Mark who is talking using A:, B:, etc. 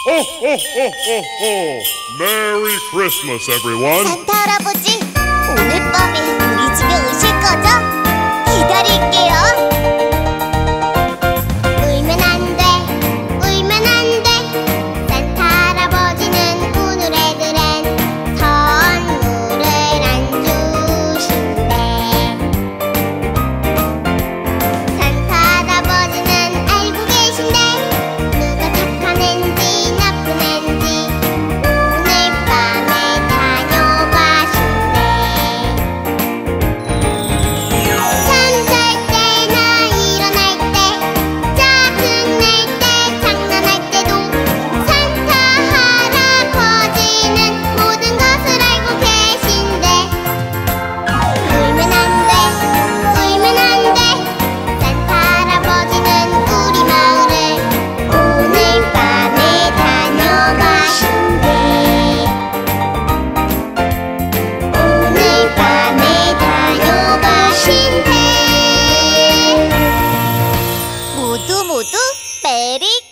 A: Ho, ho, ho, ho, ho! Merry Christmas, everyone!
B: 산타 할아버지, 오늘 밤에 우리 집에 오실 거죠? 기다릴게요. 울면 안 돼, 울면 안 돼. 산타 할아버지는 오늘 애들엔 선물을 안 주신대. 산타 할아버지는 알고 계신데 누가 착한 앤지 나쁜 앤지 오늘 밤에 다녀가신대. 잠잘 때나 일어날 때 짜증낼 때 장난할 때도 산타 할아버지는 모든 것을 알고 계신대. 울면 안 돼, 울면 안 돼. 산타 할아버지는 우리 마을을 오늘 밤에 다녀가신대. 오늘 밤에 다녀가신대. 모두 모두 메리